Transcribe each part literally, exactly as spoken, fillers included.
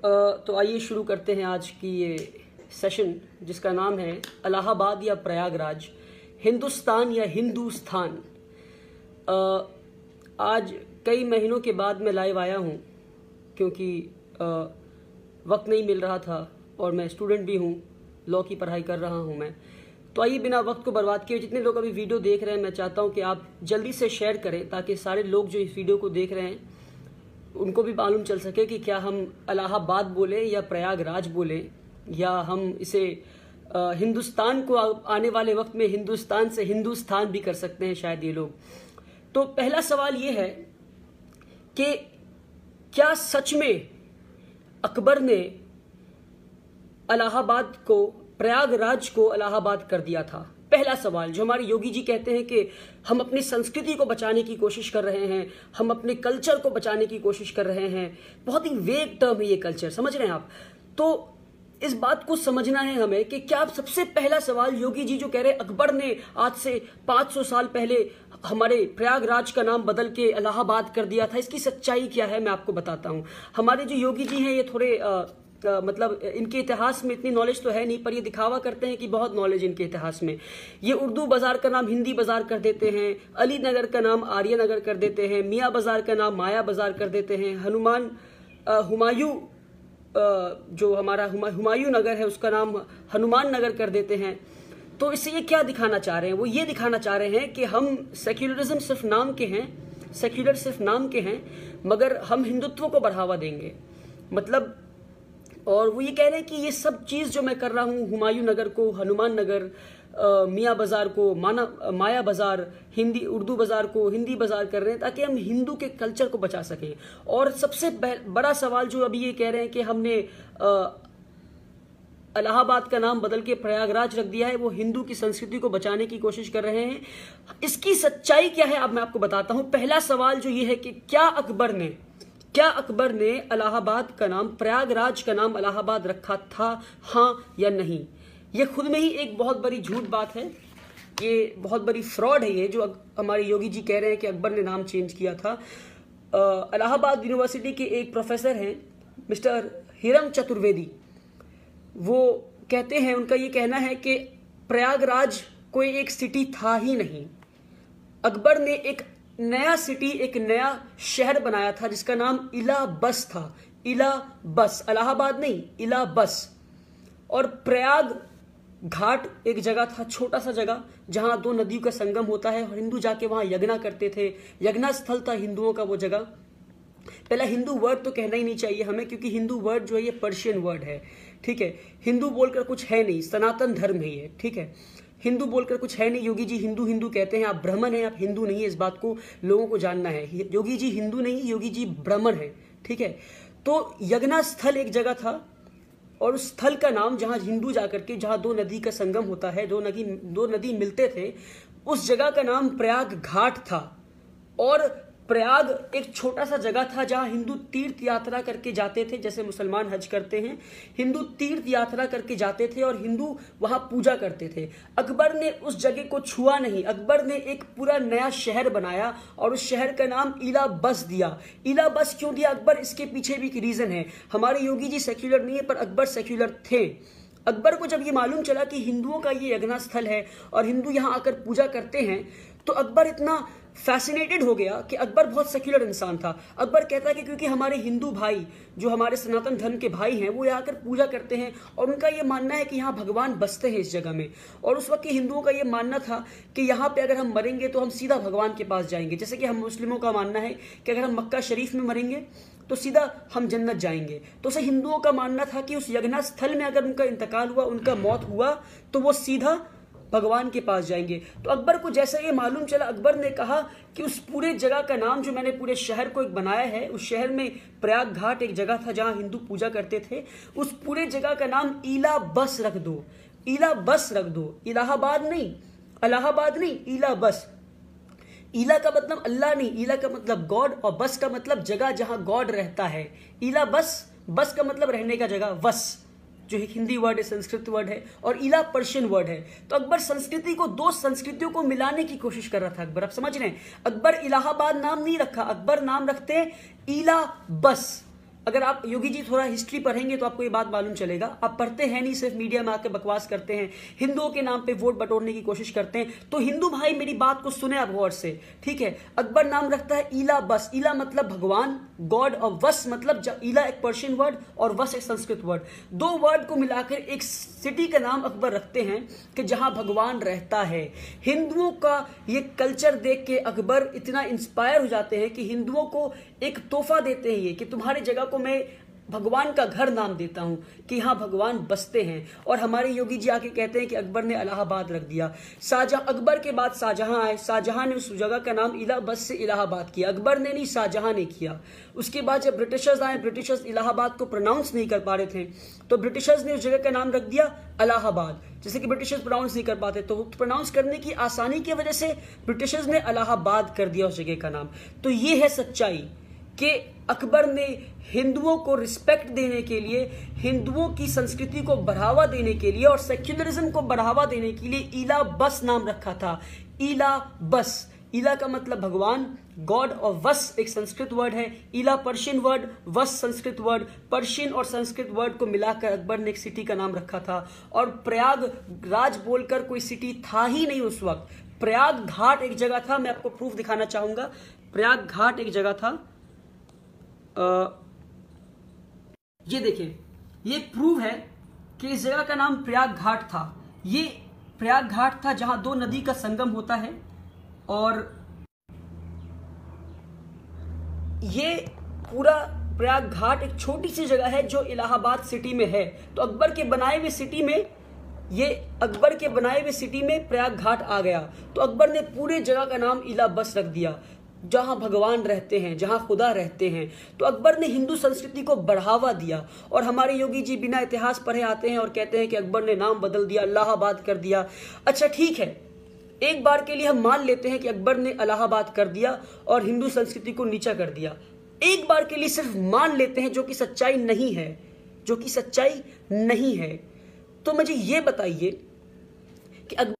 तो आइए शुरू करते हैं आज की ये सेशन जिसका नाम है इलाहाबाद या प्रयागराज, हिंदुस्तान या हिंदुस्तान। आज कई महीनों के बाद मैं लाइव आया हूँ क्योंकि आ, वक्त नहीं मिल रहा था और मैं स्टूडेंट भी हूँ, लॉ की पढ़ाई कर रहा हूँ मैं। तो आइए बिना वक्त को बर्बाद किए, जितने लोग अभी वीडियो देख रहे हैं मैं चाहता हूँ कि आप जल्दी से शेयर करें ताकि सारे लोग जो इस वीडियो को देख रहे हैं उनको भी मालूम चल सके कि क्या हम इलाहाबाद बोले या प्रयागराज बोले या हम इसे आ, हिंदुस्तान को आने वाले वक्त में हिंदुस्तान से हिंदुस्तान भी कर सकते हैं शायद ये लोग। तो पहला सवाल ये है कि क्या सच में अकबर ने इलाहाबाद को, प्रयागराज को इलाहाबाद कर दिया था? पहला सवाल जो हमारे योगी जी कहते हैं कि हम अपनी संस्कृति को बचाने की कोशिश कर रहे हैं, हम अपने कल्चर को बचाने की कोशिश कर रहे हैं। बहुत ही वेग टर्म है ये कल्चर, समझ रहे हैं आप? तो इस बात को समझना है हमें कि क्या सबसे पहला सवाल योगी जी जो कह रहे हैं अकबर ने आज से पाँच सौ साल पहले हमारे प्रयागराज का नाम बदल के इलाहाबाद कर दिया था, इसकी सच्चाई क्या है मैं आपको बताता हूं। हमारे जो योगी जी हैं ये थोड़े आ, आ, मतलब इनके इतिहास में इतनी नॉलेज तो है नहीं, पर ये दिखावा करते हैं कि बहुत नॉलेज इनके इतिहास में। ये उर्दू बाजार का नाम हिंदी बाजार कर देते हैं, अली नगर का नाम आर्य नगर कर देते हैं, मियाँ बाजार का नाम माया बाजार कर देते हैं, हनुमान हुमायूं जो हमारा हुमायूं नगर है उसका नाम हनुमान नगर कर देते हैं। तो इससे ये क्या दिखाना चाह रहे हैं? वो ये दिखाना चाह रहे हैं कि हम सेक्युलरिज्म सिर्फ नाम के हैं, सेक्युलर सिर्फ नाम के हैं, मगर हम हिंदुत्व को बढ़ावा देंगे मतलब। और वो ये कह रहे हैं कि ये सब चीज़ जो मैं कर रहा हूँ, हुमायूं नगर को, हनुमान नगर, मियाँ बाजार को माना माया बाजार, हिंदी उर्दू बाजार को हिंदी बाजार कर रहे हैं ताकि हम हिंदू के कल्चर को बचा सकें। और सबसे बड़ा सवाल जो अभी ये कह रहे हैं कि हमने इलाहाबाद का नाम बदल के प्रयागराज रख दिया है, वो हिंदू की संस्कृति को बचाने की कोशिश कर रहे हैं। इसकी सच्चाई क्या है अब मैं आपको बताता हूं। पहला सवाल जो ये है कि क्या अकबर ने क्या अकबर ने इलाहाबाद का नाम, प्रयागराज का नाम इलाहाबाद रखा था, हाँ या नहीं? ये खुद में ही एक बहुत बड़ी झूठ बात है, ये बहुत बड़ी फ्रॉड है ये जो हमारे योगी जी कह रहे हैं कि अकबर ने नाम चेंज किया था। इलाहाबाद यूनिवर्सिटी के एक प्रोफेसर हैं मिस्टर हिरम चतुर्वेदी, वो कहते हैं, उनका ये कहना है कि प्रयागराज कोई एक सिटी था ही नहीं। अकबर ने एक नया सिटी, एक नया शहर बनाया था जिसका नाम इला बस था। इला बस, इलाहाबाद नहीं, इला बस। और प्रयाग घाट एक जगह था, छोटा सा जगह जहां दो नदियों का संगम होता है और हिंदू जाके वहां यज्ञ करते थे, यज्ञ स्थल था हिंदुओं का वो जगह। पहला हिंदू वर्ड तो कहना ही नहीं चाहिए हमें क्योंकि हिंदू वर्ड जो है ये पर्शियन वर्ड है, ठीक है। हिंदू बोलकर कुछ है नहीं, सनातन धर्म है ये, ठीक है। हिंदू बोलकर कुछ है नहीं। योगी जी हिंदू हिंदू कहते हैं, आप ब्राह्मण हैं, आप हिंदू नहीं है, इस बात को लोगों को जानना है। योगी जी हिंदू नहीं, योगी जी ब्राह्मण है, ठीक है। तो यज्ञ स्थल एक जगह था और उस स्थल का नाम जहां हिंदू जाकर के, जहां दो नदी का संगम होता है, दो नदी दो नदी मिलते थे, उस जगह का नाम प्रयाग घाट था। और प्रयाग एक छोटा सा जगह था जहां हिंदू तीर्थ यात्रा करके जाते थे, जैसे मुसलमान हज करते हैं, हिंदू तीर्थ यात्रा करके जाते थे और हिंदू वहां पूजा करते थे। अकबर ने उस जगह को छुआ नहीं, अकबर ने एक पूरा नया शहर बनाया और उस शहर का नाम इला बस दिया। इला बस क्यों दिया अकबर? इसके पीछे भी एक रीजन है। हमारे योगी जी सेक्युलर नहीं है पर अकबर सेक्युलर थे। अकबर को जब ये मालूम चला कि हिंदुओं का ये यज्ञ स्थल है और हिंदू यहां आकर पूजा करते हैं, तो अकबर इतना फैसिनेटेड हो गया कि अकबर बहुत सेक्युलर इंसान था। अकबर कहता है कि क्योंकि हमारे हिंदू भाई जो हमारे सनातन धर्म के भाई हैं वो यहाँ आकर पूजा करते हैं और उनका ये मानना है कि यहाँ भगवान बसते हैं इस जगह में। और उस वक्त के हिंदुओं का ये मानना था कि यहाँ पे अगर हम मरेंगे तो हम सीधा भगवान के पास जाएंगे, जैसे कि हम मुस्लिमों का मानना है कि अगर हम मक्का शरीफ में मरेंगे तो सीधा हम जन्नत जाएंगे। तो उसे हिंदुओं का मानना था कि उस यज्ञ स्थल में अगर उनका इंतकाल हुआ, उनका मौत हुआ, तो वो सीधा भगवान के पास जाएंगे। तो अकबर को जैसा ये मालूम चला, अकबर ने कहा कि उस पूरे जगह का नाम जो मैंने पूरे शहर को एक बनाया है, उस शहर में प्रयाग घाट एक जगह था जहां हिंदू पूजा करते थे, उस पूरे जगह का नाम इला बस रख दो, इला बस रख दो। इलाहाबाद नहीं, इलाहाबाद नहीं, इला बस। इला का मतलब अल्लाह नहीं, इला का मतलब गॉड और बस का मतलब जगह जहां गॉड रहता है। इला बस, बस का मतलब रहने का जगह, वस जो एक हिंदी वर्ड है, संस्कृत वर्ड है, और इला पर्शियन वर्ड है। तो अकबर संस्कृति को, दो संस्कृतियों को मिलाने की कोशिश कर रहा था अकबर। आप समझ रहे हैं? अकबर इलाहाबाद नाम नहीं रखा, अकबर नाम रखते इला बस। अगर आप योगी जी थोड़ा हिस्ट्री पढ़ेंगे तो आपको ये बात मालूम चलेगा। आप पढ़ते हैं नहीं, सिर्फ मीडिया में आकर बकवास करते हैं, हिंदुओं के नाम पे वोट बटोरने की कोशिश करते हैं। तो हिंदू भाई मेरी बात को सुने आप गौर से, ठीक है। अकबर नाम रखता है ईला बस, ईला मतलब भगवान, गॉड, और वस मतलब ईला एक पर्शियन वर्ड और वस एक संस्कृत वर्ड, दो वर्ड को मिलाकर एक सिटी का नाम अकबर रखते हैं कि जहां भगवान रहता है। हिंदुओं का ये कल्चर देख के अकबर इतना इंस्पायर हो जाते हैं कि हिंदुओं को एक तोहफा देते हैं ये कि तुम्हारी जगह को मैं भगवान का घर नाम देता हूं कि यहां भगवान बसते हैं। और हमारे योगी जी आके कहते हैं कि अकबर ने इलाहाबाद रख दिया। शाहजहां, अकबर के बाद शाहजहां आए, शाहजहां ने उस जगह का नाम इला बस से इलाहाबाद किया। अकबर ने नहीं, शाहजहां ने किया। उसके बाद जब ब्रिटिशर्स आए, ब्रिटिशर्स इलाहाबाद को प्रोनाउंस नहीं कर पा रहे थे, तो ब्रिटिशर्स ने उस जगह का नाम रख दिया इलाहाबाद। जैसे कि ब्रिटिशर्स प्रोनाउंस नहीं कर पाते, तो प्रोनाउंस करने की आसानी की वजह से ब्रिटिशर्स ने इलाहाबाद कर दिया उस जगह का नाम। तो ये है सच्चाई कि अकबर ने हिंदुओं को रिस्पेक्ट देने के लिए, हिंदुओं की संस्कृति को बढ़ावा देने के लिए और सेक्युलरिज्म को बढ़ावा देने के लिए ईला बस नाम रखा था। ईला बस, ईला का मतलब भगवान, गॉड, और वस एक संस्कृत वर्ड है। ईला पर्शियन वर्ड, वस संस्कृत वर्ड, पर्शियन और संस्कृत वर्ड को मिलाकर अकबर ने एक सिटी का नाम रखा था। और प्रयाग राज बोलकर कोई सिटी था ही नहीं उस वक्त। प्रयाग घाट एक जगह था, मैं आपको प्रूफ दिखाना चाहूंगा। प्रयाग घाट एक जगह था, आ, ये देखिए, ये प्रूव है कि इस जगह का नाम प्रयाग घाट था। ये प्रयाग घाट था जहां दो नदी का संगम होता है। और ये पूरा प्रयाग घाट एक छोटी सी जगह है जो इलाहाबाद सिटी में है। तो अकबर के बनाए हुए सिटी में, ये अकबर के बनाए हुए सिटी में प्रयाग घाट आ गया। तो अकबर ने पूरे जगह का नाम इला बस रख दिया, जहां भगवान रहते हैं, जहां खुदा रहते हैं। तो अकबर ने हिंदू संस्कृति को बढ़ावा दिया। और हमारे योगी जी बिना इतिहास पढ़े आते हैं और कहते हैं कि अकबर ने नाम बदल दिया, इलाहाबाद कर दिया। अच्छा ठीक है, एक बार के लिए हम मान लेते हैं कि अकबर ने इलाहाबाद कर दिया और हिंदू संस्कृति को नीचा कर दिया। एक बार के लिए सिर्फ मान लेते हैं, जो कि सच्चाई नहीं है, जो कि सच्चाई नहीं है। तो मुझे यह बताइए कि अकबर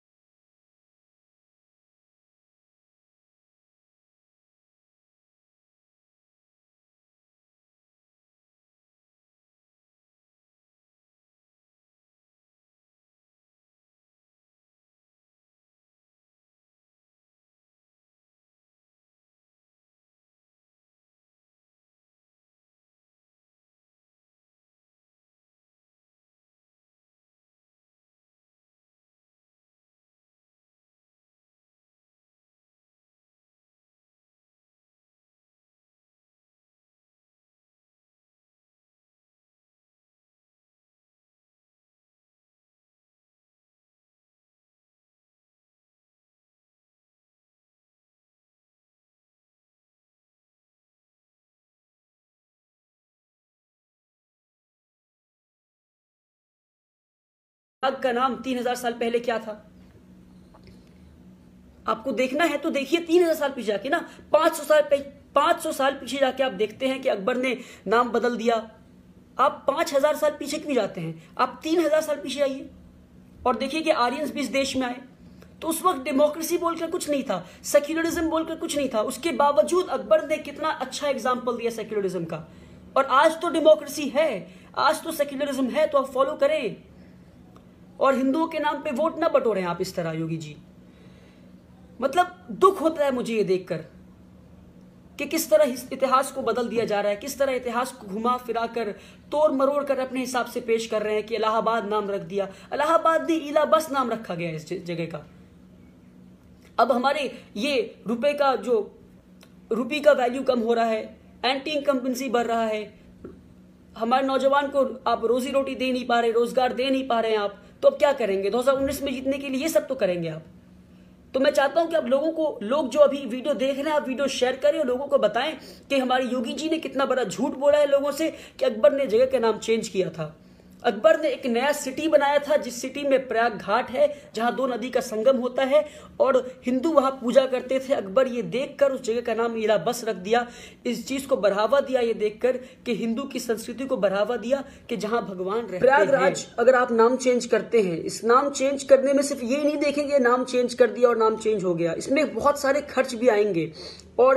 का नाम तीन हजार साल पहले क्या था? आपको देखना है तो देखिए तीन हजार साल पीछे जाके ना, पांच सौ साल पांच सौ साल पीछे जाके आप देखते हैं कि अकबर ने नाम बदल दिया। आप पांच हजार साल पीछे क्यों जाते हैं? आप तीन हजार साल पीछे आइए और देखिए कि आर्यंस भी इस देश में आए। तो उस वक्त डेमोक्रेसी बोलकर कुछ नहीं था, सेक्युलरिज्म बोलकर कुछ नहीं था। उसके बावजूद अकबर ने कितना अच्छा एग्जाम्पल दिया सेक्युलरिज्म का। और आज तो डेमोक्रेसी है, आज तो सेक्युलरिज्म है, तो आप फॉलो करें और हिंदुओं के नाम पे वोट ना बटोरें आप इस तरह। योगी जी, मतलब दुख होता है मुझे ये देखकर कि किस तरह इतिहास को बदल दिया जा रहा है, किस तरह इतिहास को घुमा फिरा कर, तोड़ मरोड़ कर अपने हिसाब से पेश कर रहे हैं कि इलाहाबाद नाम रख दिया। इलाहाबाद नहीं, इला बस नाम रखा गया इस जगह का। अब हमारे ये रुपए का जो रुपये का वैल्यू कम हो रहा है, एंटी इनकम्बेंसी बढ़ रहा है, हमारे नौजवान को आप रोजी रोटी दे नहीं पा रहे, रोजगार दे नहीं पा रहे हैं आप, तो अब क्या करेंगे? दो हज़ार उन्नीस में जीतने के लिए ये सब तो करेंगे आप। तो मैं चाहता हूं कि आप लोगों को, लोग जो अभी वीडियो देख रहे हैं, आप वीडियो शेयर करें और लोगों को बताएं कि हमारे योगी जी ने कितना बड़ा झूठ बोला है लोगों से कि अकबर ने जगह का नाम चेंज किया था। अकबर ने एक नया सिटी बनाया था, जिस सिटी में प्रयाग घाट है, जहां दो नदी का संगम होता है और हिंदू वहां पूजा करते थे। अकबर ये देखकर उस जगह का नाम इला बस रख दिया, इस चीज को बढ़ावा दिया ये देखकर कि हिंदू की संस्कृति को बढ़ावा दिया कि जहां भगवान रहते हैं। प्रयागराज अगर आप नाम चेंज करते हैं, इस नाम चेंज करने में सिर्फ ये नहीं देखेंगे नाम चेंज कर दिया और नाम चेंज हो गया, इसमें बहुत सारे खर्च भी आएंगे। और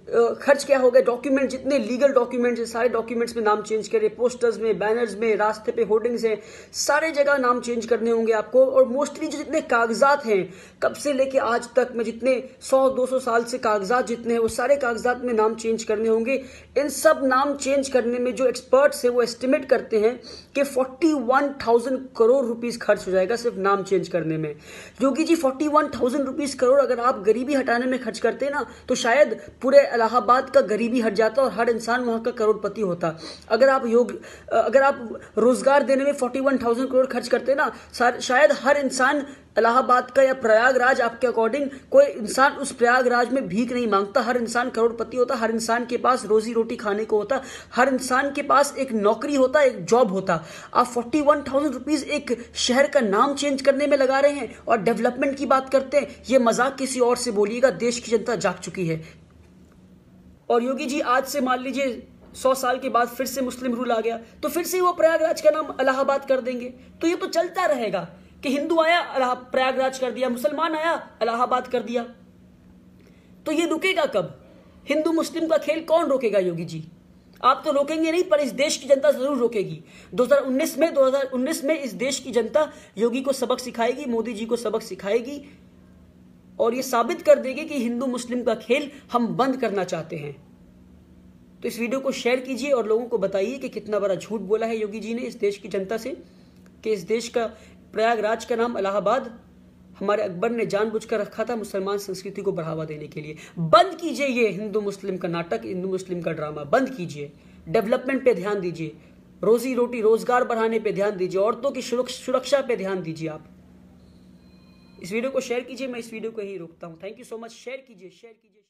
खर्च क्या हो गया, डॉक्यूमेंट जितने लीगल डॉक्यूमेंट्स हैं सारे डॉक्यूमेंट्स में नाम चेंज करें, पोस्टर्स में, बैनर्स में, रास्ते पे होर्डिंग्स हैं, सारे जगह नाम चेंज करने होंगे आपको। और मोस्टली जो जितने कागजात हैं कब से लेके आज तक में, जितने सौ दो सौ साल से कागजात जितने हैं वो सारे कागजात में नाम चेंज करने होंगे। इन सब नाम चेंज करने में जो एक्सपर्ट्स हैं वो एस्टिमेट करते हैं कि forty one thousand crore rupees खर्च हो जाएगा सिर्फ नाम चेंज करने में। Yogi ji forty one thousand rupees crore अगर आप गरीबी हटाने में खर्च करते ना तो शायद पूरे इलाहाबाद का गरीबी हट जाता और हर इंसान वहां का करोड़पति होता। अगर आप योग अगर आप रोजगार देने में फोर्टी वन थाउजेंड करोड़ खर्च करते ना, शायद हर इंसान इलाहाबाद का या प्रयागराज, आपके अकॉर्डिंग कोई इंसान उस प्रयागराज में भीख नहीं मांगता, हर इंसान करोड़पति होता, हर इंसान के पास रोजी रोटी खाने को होता, हर इंसान के पास एक नौकरी होता, एक जॉब होता। आप फोर्टी वन थाउजेंड रुपीज एक शहर का नाम चेंज करने में लगा रहे हैं और डेवलपमेंट की बात करते हैं। ये मजाक किसी और से बोलिएगा, देश की जनता जाग चुकी है। और योगी जी आज से मान लीजिए सौ साल के बाद फिर से मुस्लिम रूल आ गया तो फिर से वो प्रयागराज का नाम इलाहाबाद कर देंगे। तो ये तो चलता रहेगा कि हिंदू आया प्रयागराज कर दिया, मुसलमान आया इलाहाबाद कर दिया। तो ये रुकेगा कब? हिंदू मुस्लिम का खेल कौन रोकेगा योगी जी? आप तो रोकेंगे नहीं, पर इस देश की जनता जरूर रोकेगी। दो हज़ार उन्नीस में दो हज़ार उन्नीस में इस देश की जनता योगी को सबक सिखाएगी, मोदी जी को सबक सिखाएगी और ये साबित कर देगी कि हिंदू मुस्लिम का खेल हम बंद करना चाहते हैं। तो इस वीडियो को शेयर कीजिए और लोगों को बताइए कि कितना बड़ा झूठ बोला है योगी जी ने इस देश की जनता से, कि इस देश का प्रयागराज का नाम इलाहाबाद हमारे अकबर ने जानबूझकर रखा था मुसलमान संस्कृति को बढ़ावा देने के लिए। बंद कीजिए ये हिंदू मुस्लिम का नाटक, हिंदू मुस्लिम का ड्रामा बंद कीजिए। डेवलपमेंट पे ध्यान दीजिए, रोजी रोटी रोजगार बढ़ाने पे ध्यान दीजिए, औरतों की सुरक्षा पे ध्यान दीजिए। आप इस वीडियो को शेयर कीजिए। मैं इस वीडियो को यही रोकता हूं। Thank you so much. Share कीजिए शेयर कीजिए।